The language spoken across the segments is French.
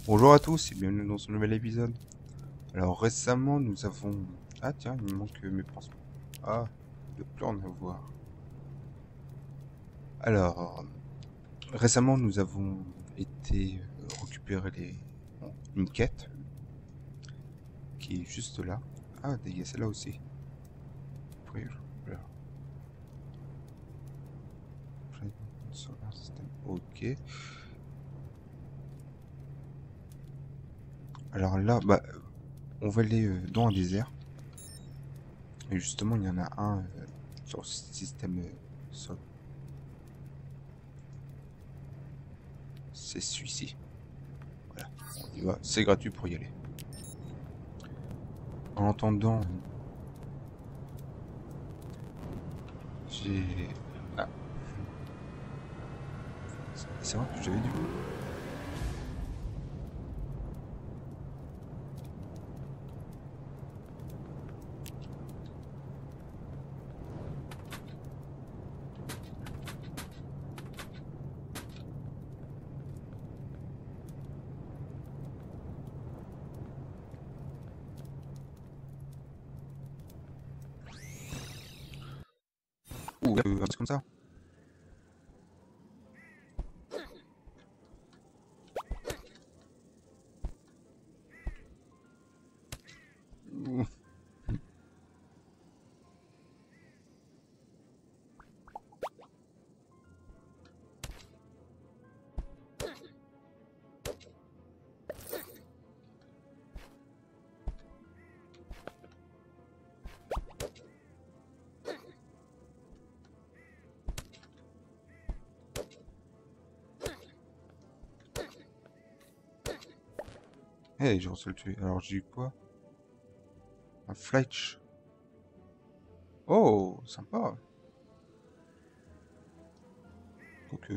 Bonjour à tous et bienvenue dans ce nouvel épisode. Alors récemment nous avons... Ah tiens, il me manque mes pansements. Ah, il ne doit plus en avoir. Alors, récemment nous avons été récupérer une quête qui est juste là. Ah, il y a celle-là aussi. Après, voilà. Solar System. Ok. Alors là, bah, on va aller dans un désert. Et justement, il y en a un sur le système sol. C'est celui-ci. Voilà, on y va. C'est gratuit pour y aller. En entendant, j'ai... Ah, c'est vrai que j'avais du... Ouh, c'est comme ça. Ouh. Hey, j'ai reçu le tuer. Alors j'ai eu quoi? Un fletch. Oh, sympa. Ok.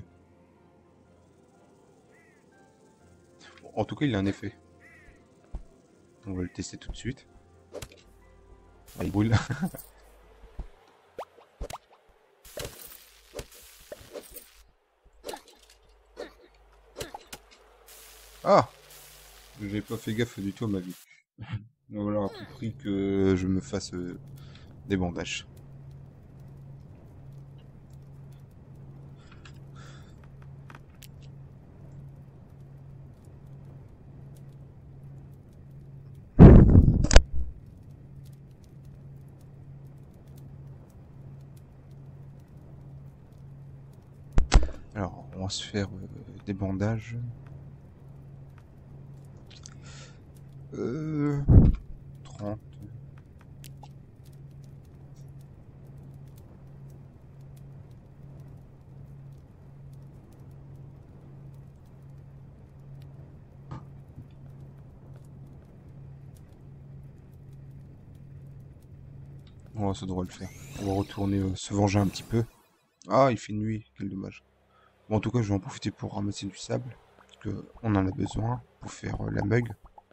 Bon, en tout cas, il a un effet. On va le tester tout de suite. Ah, il brûle. Ah, j'ai pas fait gaffe du tout à ma vie. Donc voilà, à tout prix que je me fasse des bandages. Alors, on va se faire des bandages. Euh... 30. Ouais, ça devrait le faire. On va retourner se venger un petit peu. Ah, il fait nuit, quel dommage. Bon, en tout cas, je vais en profiter pour ramasser du sable. Parce que on en a besoin pour faire la mug.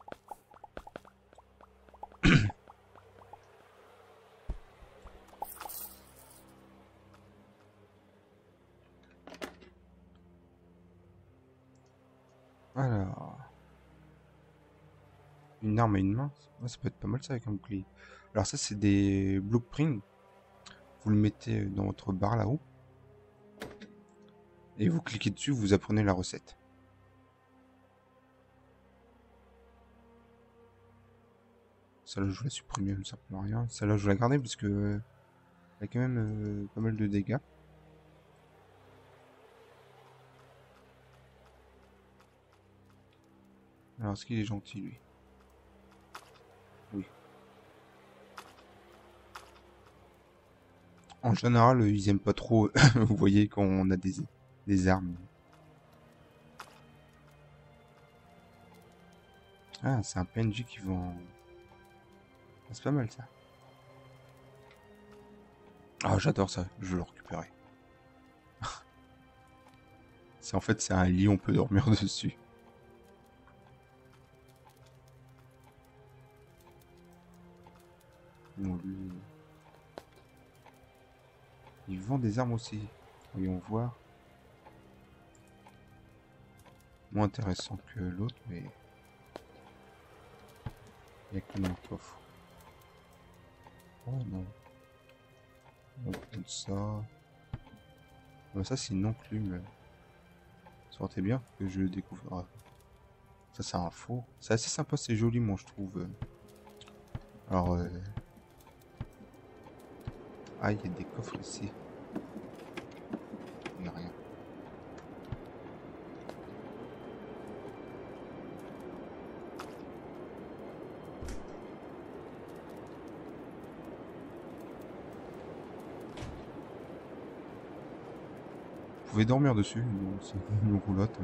Alors, une arme à une main. Ouais, ça peut être pas mal ça avec un bouclier. Alors ça, c'est des blueprints. Vous le mettez dans votre barre là-haut. Et vous cliquez dessus, vous apprenez la recette. Celle-là, je vais la supprimer, ça ne rien. Celle-là, je vais la garder parce que elle a quand même pas mal de dégâts. Alors, est-ce qu'il est gentil, lui? Oui. En général, ils aiment pas trop, vous voyez, quand on a des armes. Ah, c'est un PNJ qui vend... Ah, c'est pas mal, ça. Ah, j'adore ça, je veux le récupérer. C'est en fait, c'est un lit, on peut dormir dessus. Bon, lui, il vend des armes aussi. Voyons voir. Moins intéressant que l'autre, mais... Il n'y a que dans le coffre. Oh non. On prend ça. Bah, ça c'est une enclume. Ça aurait été bien que je le découvre. Ah, ça c'est un four. C'est assez sympa, c'est joli moi je trouve. Alors ah, il y a des coffres ici. Il n'y a rien. Vous pouvez dormir dessus, c'est une roulotte.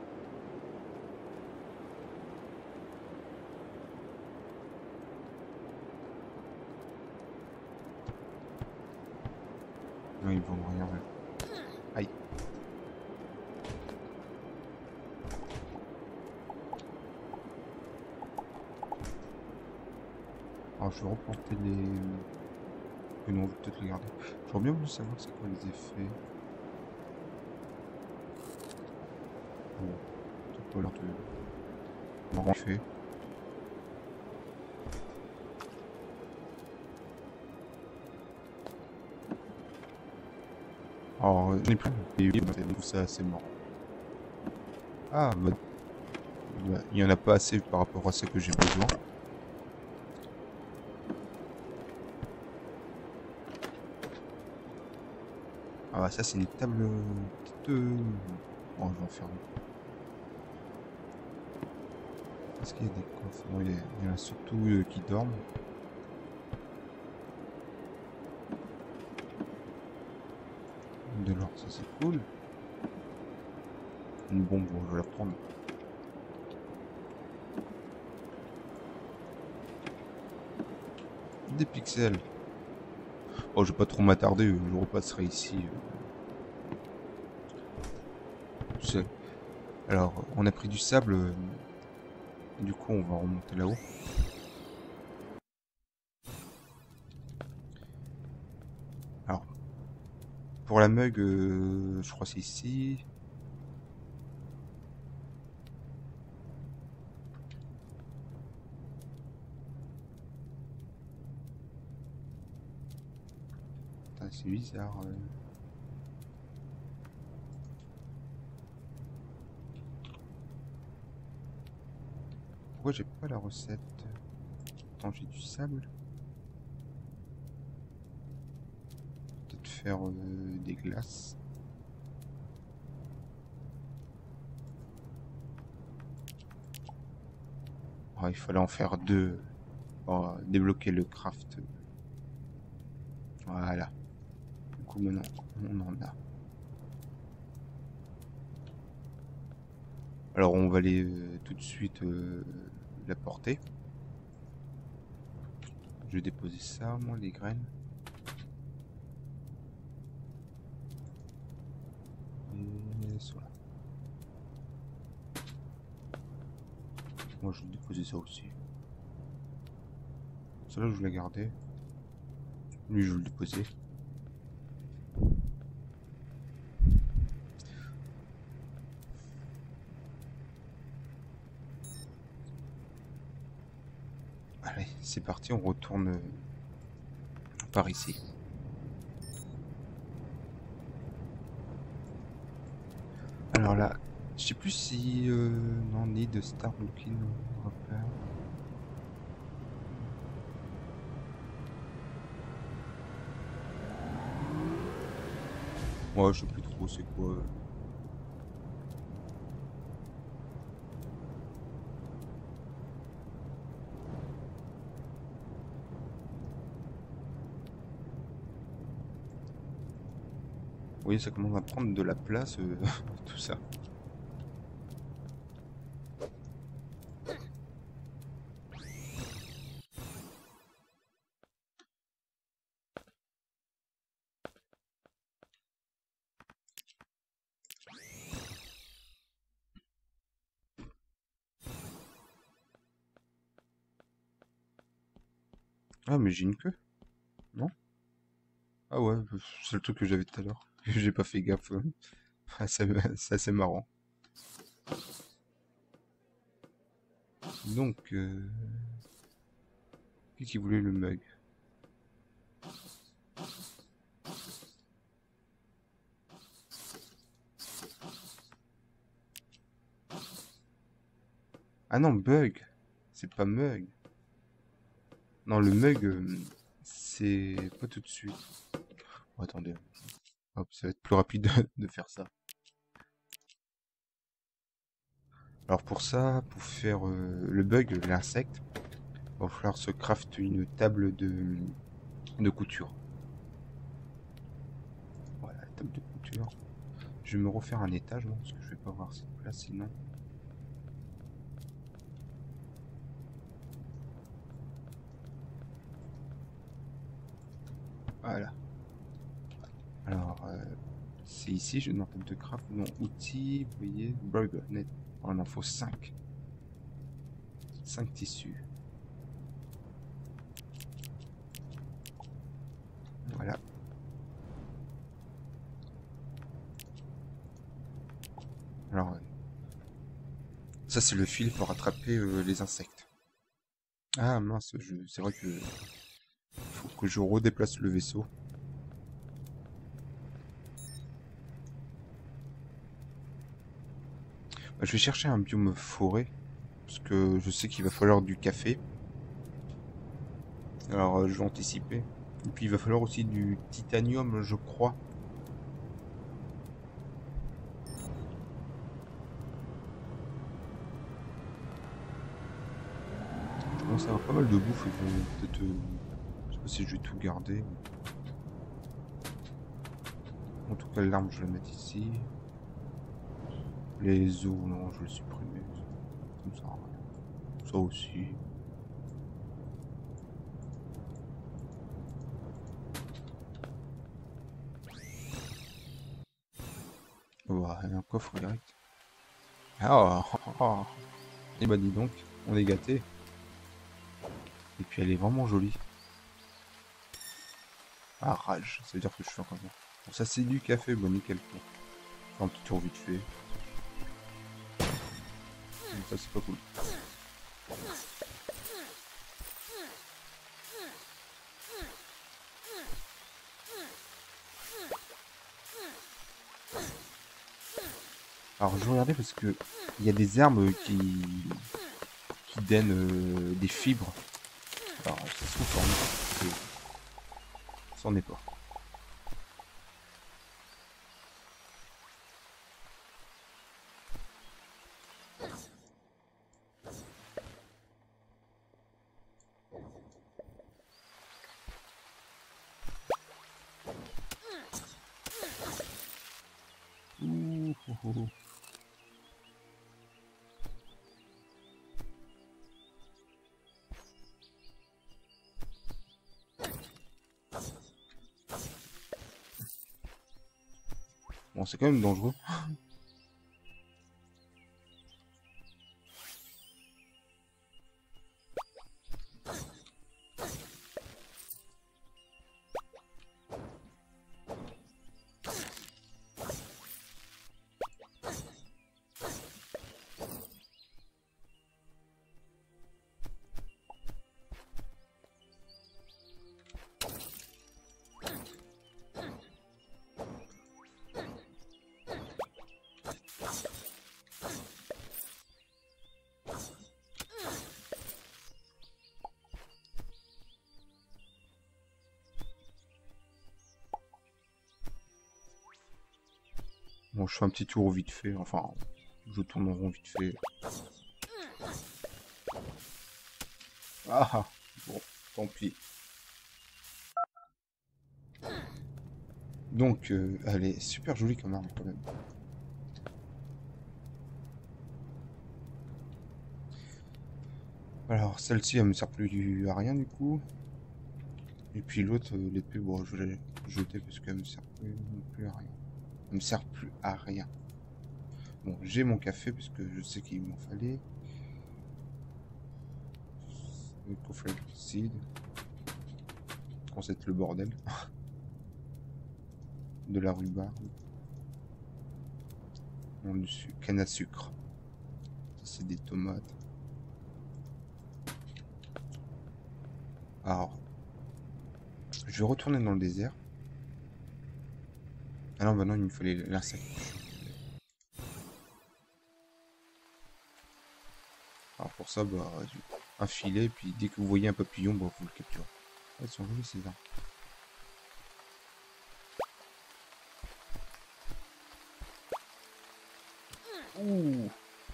Non, ils vendent rien. Ouais. Aïe. Alors je vais reporter les... Et non, on va peut-être les garder. J'aurais bien voulu savoir c'est quoi les effets. Bon, peut-être pas l'air de... marrant fait. Alors, je n'ai plus. Et oui, je trouve ça assez marrant. Ah, bah, il y en a pas assez par rapport à ce que j'ai besoin. Ah bah ça c'est une table petite... Oh, je vais en faire une. Est-ce qu'il y a des coffres? Non, il y en a surtout qui dorment. De l'or, ça c'est cool. Une bombe, bon, je vais la prendre. Des pixels. Oh, je vais pas trop m'attarder, je repasserai ici. Alors, on a pris du sable. Du coup, on va remonter là-haut. Alors, pour la mug, je crois que c'est ici. C'est bizarre. Pourquoi j'ai pas la recette? Attends, j'ai du sable. Peut-être faire des glaces. Oh, il fallait en faire deux. Oh, débloquer le craft. Voilà. Du coup, maintenant, on en a. Alors, on va aller tout de suite la porter. Je vais déposer ça, moi, les graines. Et voilà. Moi, je vais déposer ça aussi. Celle-là, je vais la garder. Lui, je vais le déposer. Allez, c'est parti, on retourne par ici. Alors là, je sais plus si non, ni de Star Looking repère. Ouais, je sais plus trop c'est quoi. Oui, ça commence à prendre de la place, tout ça. Ah, mais j'ai une queue, non? Ah ouais, c'est le truc que j'avais tout à l'heure. J'ai pas fait gaffe. Ah, c'est assez marrant. Donc, Qui voulait le mug? Ah non, bug. C'est pas mug. Non, le mug, c'est pas tout de suite. Oh, attendez. Hop, ça va être plus rapide de faire ça. Alors pour ça, pour faire le bug, l'insecte, il va falloir se craft une table de couture. Voilà, la table de couture. Je vais me refaire un étage, non, parce que je vais pas avoir cette place sinon. Voilà. Alors, c'est ici, je dans table de craft, non, outils, vous voyez, bug, net. Oh, il en faut 5. 5 tissus. Voilà. Alors, ça c'est le fil pour attraper les insectes. Ah mince, c'est vrai que faut que je redéplace le vaisseau. Bah, je vais chercher un biome forêt, parce que je sais qu'il va falloir du café. Alors je vais anticiper. Et puis il va falloir aussi du titanium, je crois. Je commence à avoir pas mal de bouffe, peut-être... je sais pas si je vais tout garder. En tout cas, l'arme, je vais la mettre ici. Les os, non, je vais les supprimer. Comme ça, ça aussi. Voilà, un coffre direct. Ah, et bah dis donc, on est gâté. Et puis elle est vraiment jolie. Ah, rage, ça veut dire que je suis encore bien. Bon, ça c'est du café, bon nickel. Bon. Faire un petit tour vite fait. Donc, ça c'est pas cool. Alors je regardais parce que il y a des herbes qui donnent des fibres. Alors ça se trouve ça en est pas. Ouh, ouh, ouh. Bon, c'est quand même dangereux. Bon, je fais un petit tour vite fait. Enfin, je tourne en rond vite fait. Ah, bon, tant pis. Donc, elle est super jolie comme arme quand même. Alors, celle-ci, elle me sert plus à rien du coup. Et puis l'autre, l'épée, bon, je l'ai jetée parce qu'elle me sert plus à rien. Elle me sert plus à rien. Bon, j'ai mon café parce que je sais qu'il m'en fallait. Le coffret seed. On sait le bordel. De la rhubarbe. Canne à sucre. Ça, c'est des tomates. Alors, je vais retourner dans le désert. Ah non, bah non, il me fallait l'insecte. Alors pour ça, bah, un filet, puis dès que vous voyez un papillon, bah, vous le capturez. Ah, ils sont jolis ces arbres. Ouh.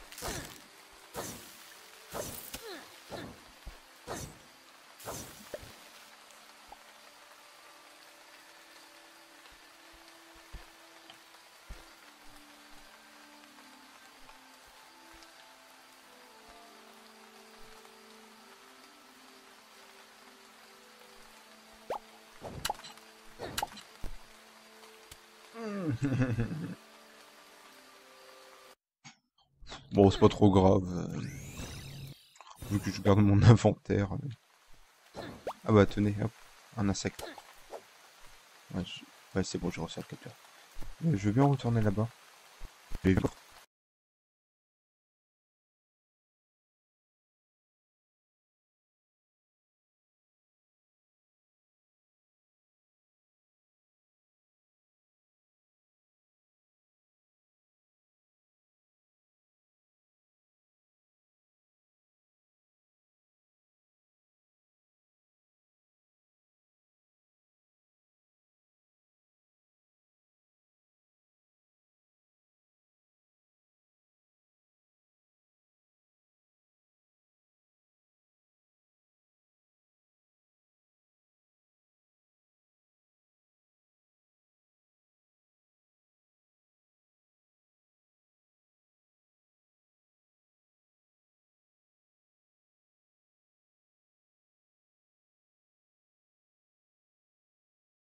Bon, c'est pas trop grave. Vu que je garde mon inventaire. Ah bah tenez, hop, un insecte. Ouais, ouais, c'est bon, j'ai réussi à le capturer. Je veux bien retourner là-bas.